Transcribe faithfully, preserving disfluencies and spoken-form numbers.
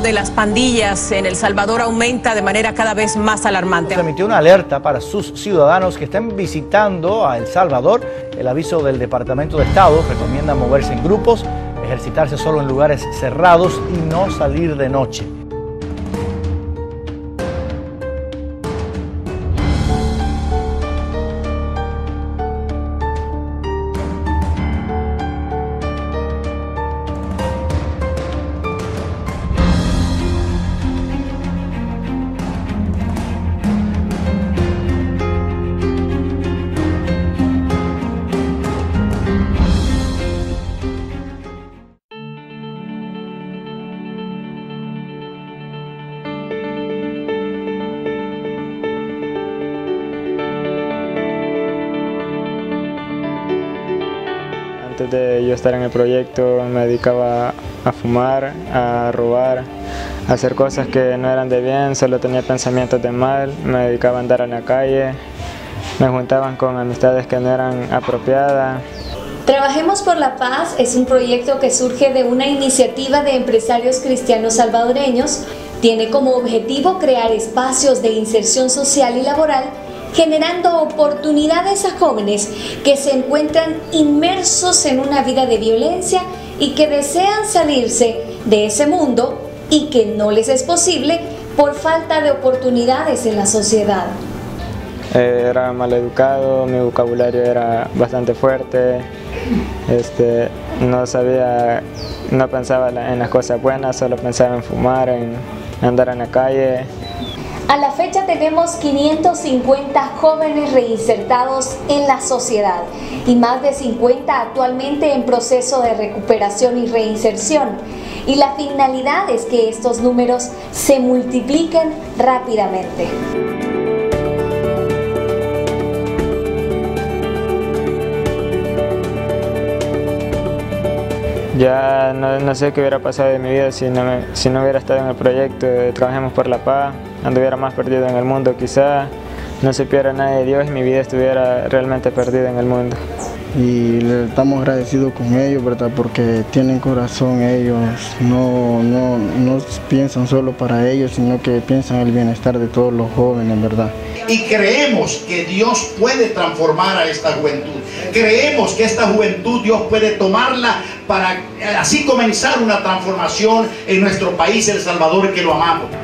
de las pandillas en El Salvador aumenta de manera cada vez más alarmante. Se emitió una alerta para sus ciudadanos que estén visitando a El Salvador. El aviso del Departamento de Estado recomienda moverse en grupos, ejercitarse solo en lugares cerrados y no salir de noche. Antes de yo estar en el proyecto me dedicaba a fumar, a robar, a hacer cosas que no eran de bien, solo tenía pensamientos de mal, me dedicaba a andar en la calle, me juntaban con amistades que no eran apropiadas. Trabajemos por la Paz es un proyecto que surge de una iniciativa de empresarios cristianos salvadoreños. Tiene como objetivo crear espacios de inserción social y laboral, generando oportunidades a jóvenes que se encuentran inmersos en una vida de violencia y que desean salirse de ese mundo y que no les es posible por falta de oportunidades en la sociedad. Eh, era mal educado, mi vocabulario era bastante fuerte, este, no sabía, no pensaba en las cosas buenas, solo pensaba en fumar, en andar en la calle. A la fecha tenemos quinientos cincuenta jóvenes reinsertados en la sociedad y más de cincuenta actualmente en proceso de recuperación y reinserción. Y la finalidad es que estos números se multipliquen rápidamente. Ya no, no sé qué hubiera pasado de mi vida si no, me, si no hubiera estado en el proyecto de Trabajemos por la Paz, anduviera más perdido en el mundo quizá, no supiera nada de Dios y mi vida estuviera realmente perdida en el mundo. Y le estamos agradecidos con ellos, ¿verdad? Porque tienen corazón ellos, no, no, no piensan solo para ellos, sino que piensan en el bienestar de todos los jóvenes, ¿verdad? Y creemos que Dios puede transformar a esta juventud. Creemos que esta juventud Dios puede tomarla para así comenzar una transformación en nuestro país, El Salvador, que lo amamos.